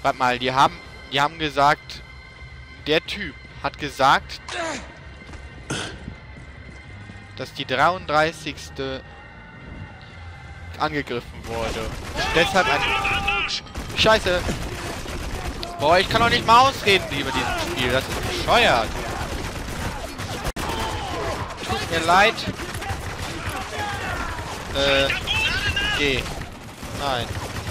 Warte mal, die haben gesagt, der Typ hat gesagt, dass die 33. angegriffen wurde. Und deshalb ein... Scheiße! Boah, ich kann doch nicht mal ausreden über dieses Spiel. Das ist bescheuert. Tut mir leid. Geh. Nein.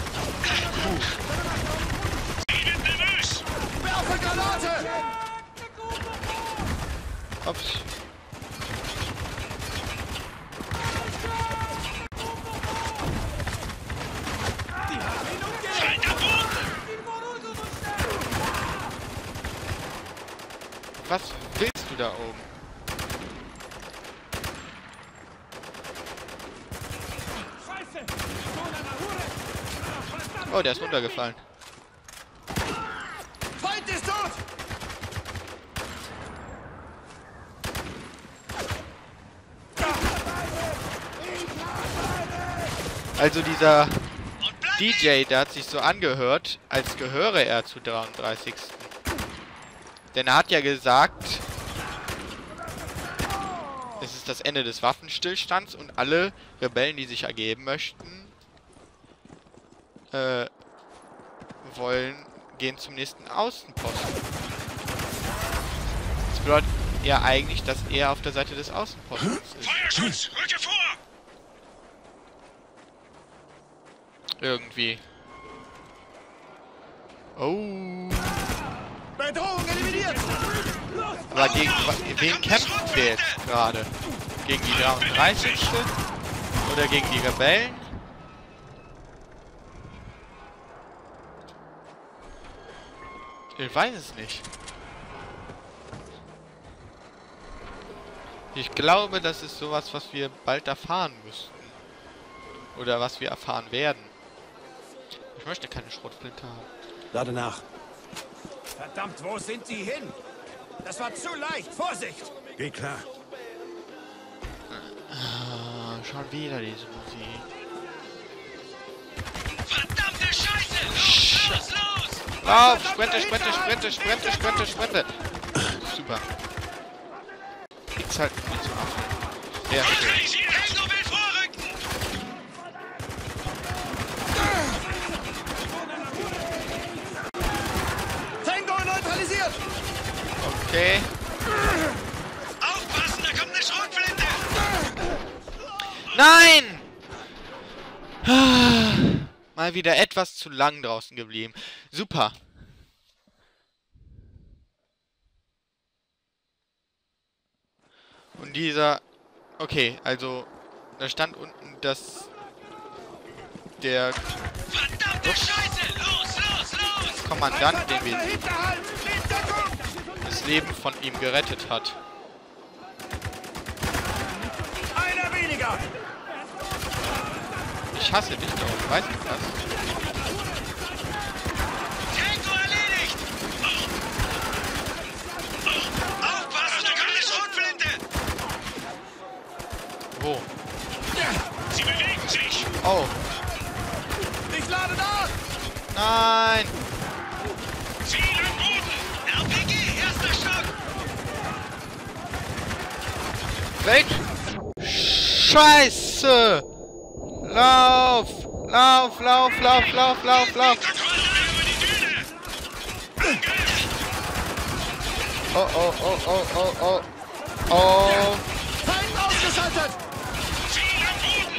Ups. Was willst du da oben? Oh, der ist runtergefallen. Feind ist tot! Also dieser DJ, der hat sich so angehört, als gehöre er zu 33. Denn er hat ja gesagt, es ist das Ende des Waffenstillstands und alle Rebellen, die sich ergeben möchten, gehen zum nächsten Außenposten. Das bedeutet ja eigentlich, dass er auf der Seite des Außenpostens ist. Feuerschutz! Rücke vor! Irgendwie. Oh. Bedrohung eliminiert! Aber gegen wen kämpfen wir jetzt gerade? Gegen die 33. Oder gegen die Rebellen? Ich weiß es nicht. Ich glaube, das ist sowas, was wir bald erfahren müssten. Oder was wir erfahren werden. Ich möchte keine Schrotflinte haben. Lade nach. Verdammt, wo sind Sie hin? Das war zu leicht. Vorsicht! Geht klar. Schon wieder diese Musik. Verdammte Scheiße! Los, los, los! Lauf! Sprinte, sprinte, sprinte, sprinte, sprinte, sprinte! Super. Gibt's halt nicht so ab. Sehr schön. Tango will vorrücken! Tango neutralisiert! Okay. Aufpassen, da kommt eine Schrotflinte! Nein! Mal wieder etwas zu lang draußen geblieben. Super. Und dieser... Okay, also... Da stand unten, dass... Der Verdammte Scheiße! Los, los, los! Kommandant, den wir Hinterhalt! In Deckung! das Leben von ihm gerettet hat. Einer weniger! Ich hasse dich doch, weißt du das? Tango erledigt! Aufpassen, da kommt eine Schrotflinte! Wo? Sie bewegen sich! Oh, Ich lade nach! nein! Ziel am Boden! RPG, erster Stock! Weg! Scheiße! Lauf! Lauf, lauf, lauf, lauf, lauf, lauf! Kontrolle über die Düne! Oh, oh, oh, oh, oh, oh. Oh. Feind ausgeschaltet! Ziel am Boden!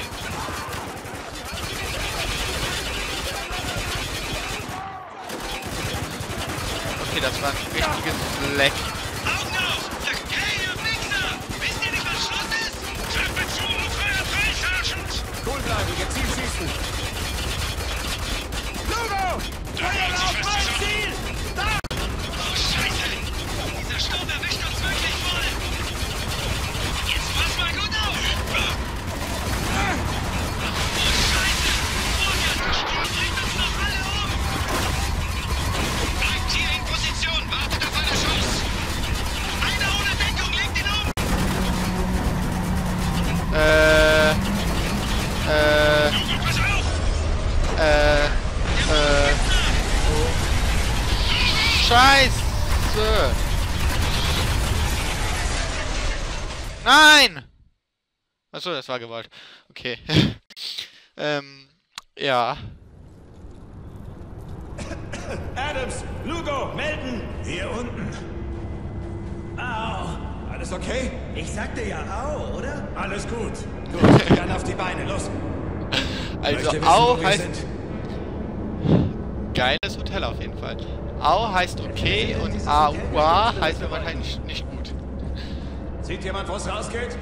Okay, das war ein richtiges Leck. Augen auf! Hey, ihr Wichser! Wisst ihr nicht, was Schluss ist? Treppe zu und feuert frei, Sergeant! Cool bleiben, gezielt schießen! Logo! Feuer auf mein Ziel! Da! Oh, Scheiße! Dieser Sturm erwischt uns wirklich voll! Jetzt pass mal gut auf! Oh, Scheiße! Oh, der Sturm bringt uns noch alle um! Bleibt hier in Position, wartet auf eine Chance! Scheiße! Nein! Achso, das war gewollt. Okay. Ja. Adams, Lugo, melden! Hier unten. Au. Alles okay? Ich sagte ja au, oder? Alles gut. Gut, dann auf die Beine, los. Also Möchte wissen, Au wo wir heißt... sind. Geiles Hotel auf jeden Fall. Au heißt okay und AUA heißt aber wahrscheinlich nicht gut. Sieht jemand, wo es rausgeht?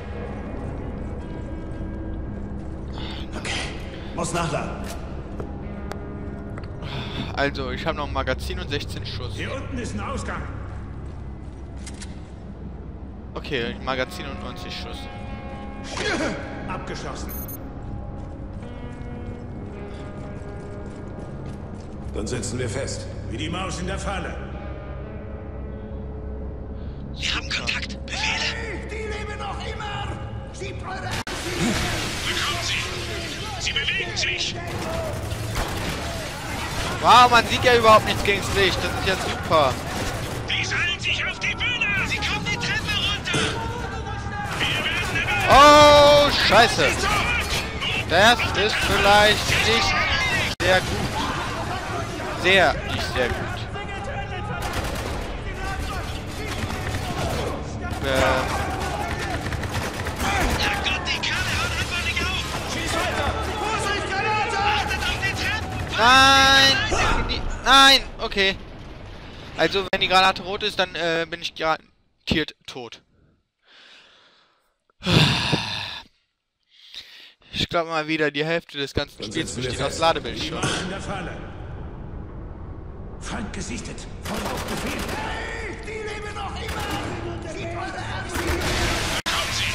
Okay. Muss nachladen. Also, ich habe noch ein Magazin und 16 Schuss. Hier unten ist ein Ausgang. Okay, Magazin und 90 Schuss. Abgeschossen. Dann sitzen wir fest. Wie die Maus in der Falle. Wir haben Kontakt. Befehle? Hey, die leben noch immer! Schiebt eure... Bekommen Sie! Sie bewegen sich! Wow, man sieht ja überhaupt nichts gegen das Licht. Das ist ja super. Die seilen sich auf die Bühne! Sie kommen die Treppe runter! Wir werden erwischt! Oh, scheiße. Zurück! Das ist vielleicht nicht sehr gut. Sehr, nicht sehr gut. Ja Gott, die Karre hört einfach nicht auf! Schieß weiter! Vorsicht, Granate! Achtet auf die Treppen! Nein! Nein! Okay. Also, wenn die Granate rot ist, dann bin ich garantiert tot. Ich glaube mal wieder, die Hälfte des ganzen Spiels besteht aus Die Ladebildschirm. Maus in der Falle. Feind gesichtet. Voll auf Befehl. Hey, die leben noch immer! Schiebt eure Ärzte! Bekommen Sie!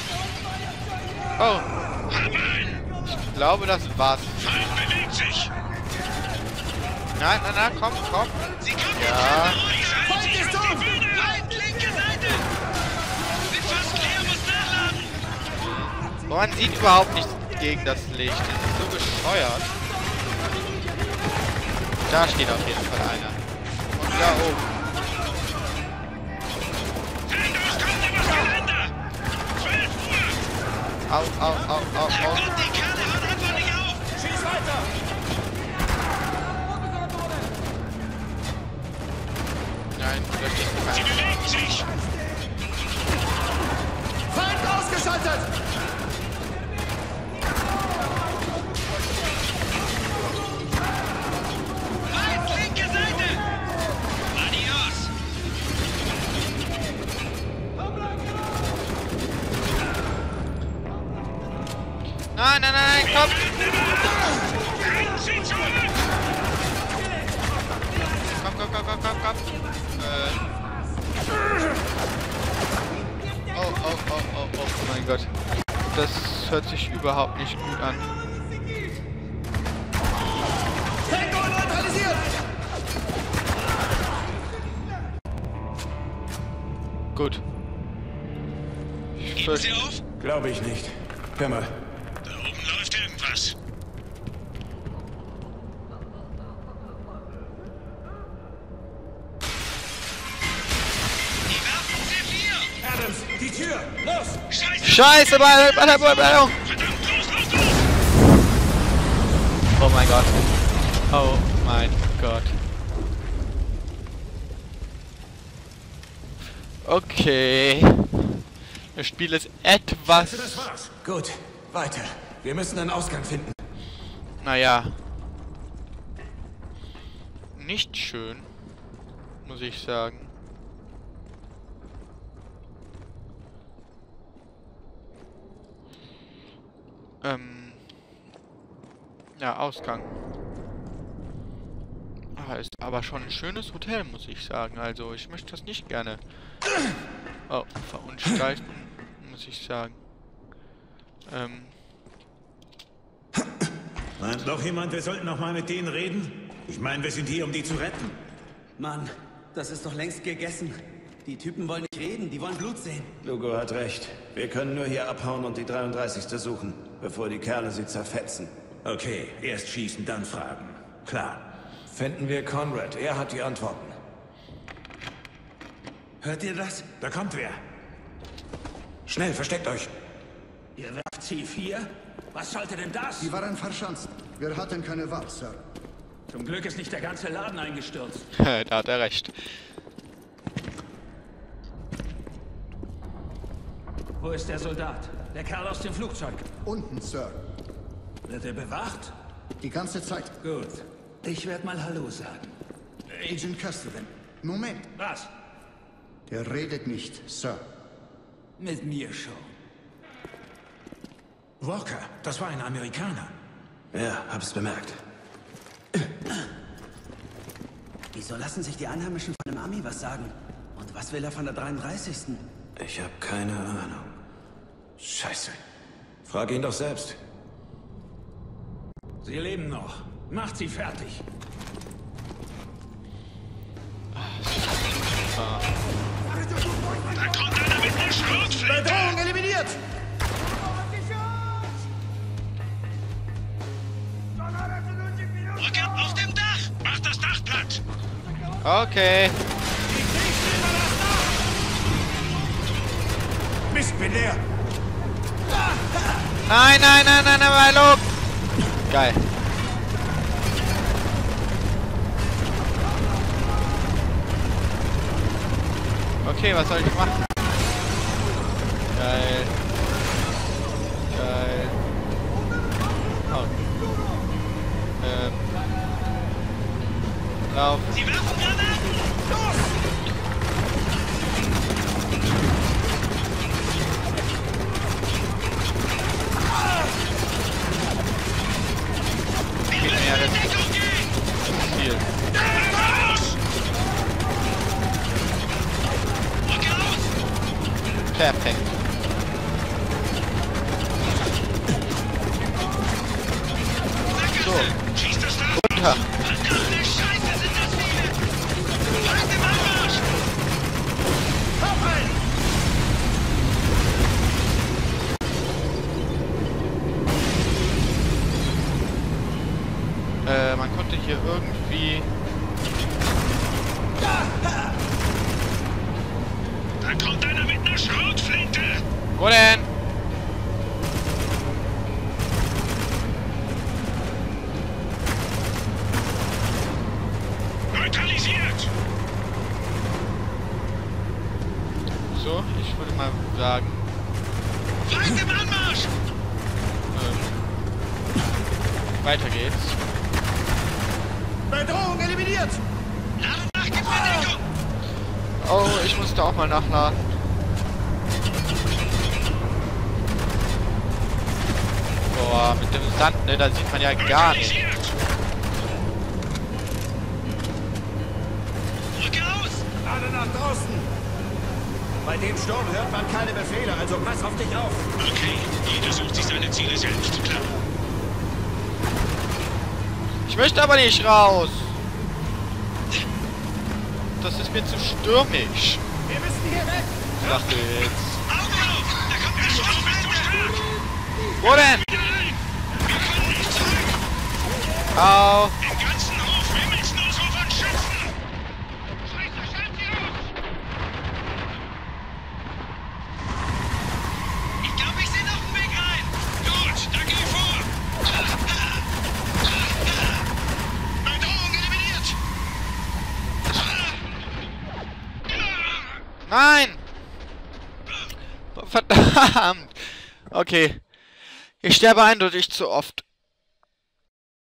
Oh, Herein! ich glaube, das war's. Feind bewegt sich! Nein, nein, nein, komm, komm. Sie kommen Ja. die Treppe runter! Die seilen sich auf die Bühne! Feind, linke Seite! Sind fast leer, muss nachladen! Boah, man sieht überhaupt nichts gegen das Licht. Das ist so bescheuert. Da steht auf jeden Fall einer. Und da oben. Feindos kommt übers Geländer! 12 Uhr! Au, au, au, au, Ja au. Gott, die Karre hört einfach nicht auf! Schieß weiter! Nein, da steht Sie keiner. bewegen sich! Feind ausgeschaltet! Feind, linke Seite! Adios! Nein, nein, nein, nein, komm! Halten Sie zurück! Komm. Oh mein Gott. Das hört sich überhaupt nicht gut an. Tango neutralisiert! Gut. Geben Sie auf? Glaube ich nicht. Hör mal. Da oben läuft irgendwas. Die werfen C4! Adams, die Tür! Los! Scheiße! Scheiße, Ballung! Verdammt, los! Oh mein Gott. Oh mein Gott. Okay. Das Spiel ist etwas... Das war's. Gut, weiter. Wir müssen einen Ausgang finden. Naja. Nicht schön. Muss ich sagen. Ja, Ausgang. Ist aber schon ein schönes Hotel, muss ich sagen. Also, ich möchte das nicht gerne. Oh, verunstalten, muss ich sagen. Meint noch jemand, wir sollten noch mal mit denen reden? Ich meine, wir sind hier, um die zu retten. Mann, das ist doch längst gegessen. Die Typen wollen nicht reden, die wollen Blut sehen. Lugo hat recht. Wir können nur hier abhauen und die 33. suchen, bevor die Kerle sie zerfetzen. Okay, erst schießen, dann fragen. Klar. Finden wir Conrad. Er hat die Antworten. Hört ihr das? Da kommt wer. Schnell, versteckt euch. Ihr werft C4? Was sollte denn das? Die waren verschanzt. Wir hatten keine Wahl, Sir. Zum Glück ist nicht der ganze Laden eingestürzt. Da hat er recht. Wo ist der Soldat? Der Kerl aus dem Flugzeug. Unten, Sir. Wird er bewacht? Die ganze Zeit. Gut. Ich werde mal Hallo sagen. Agent Castellan. Moment. Was? Der redet nicht, Sir. Mit mir schon. Walker, das war ein Amerikaner. Ja, hab's bemerkt. Wieso lassen sich die Einheimischen von dem Ami was sagen? Und was will er von der 33.? Ich hab keine Ahnung. Scheiße. Frag ihn doch selbst. Sie leben noch. Macht sie fertig. Da kommt einer mit einer Schrotflinte! Bedrohung eliminiert! Rückert auf dem Dach! Macht das Dach platt! Okay. Mist, bin leer. Nein, nein, nein, nein, nein, Milo! Geil. Okay, was soll ich machen? Geil. Geil. Oh. Lauf. Sie werfen Granaten! Los! Sie müssen in Deckung gehen! Viel. Los! Rücke aus! Perfekt. Sackgasse! Schießt das Dach! Runter. Verdammte Scheiße, sind das viele! Feind im Anmarsch! Man konnte hier irgendwie... Da kommt einer mit einer Schrotflinte! Wo denn? Neutralisiert! So, ich würde mal sagen... Feind im Anmarsch! Weiter geht's. Bedrohung eliminiert! Laden nach, gib mir Deckung! Oh, ich musste auch mal nachladen. Boah, mit dem Sand, ne, da sieht man ja gar nicht. Neutralisiert! Rücke aus! Alle nach draußen. Bei dem Sturm hört man keine Befehle, also pass auf dich auf. Okay, jeder sucht sich seine Ziele selbst, klar. Ich möchte aber nicht raus. Das ist mir zu stürmisch. Wir müssen hier weg. Ich dachte jetzt. Augen auf! Da kommt eine Schrotflinte! Stark! Wo denn? Wieder rein! Wir können nicht zurück! Au. Den ganzen Hof wimmelt nur so von Schützen! Scheiße, schalt sie aus! Ich glaube, ich sehe noch einen Weg rein! Gut, dann geh vor! Bedrohung eliminiert! Nein! Verdammt! Okay. Ich sterbe eindeutig zu oft.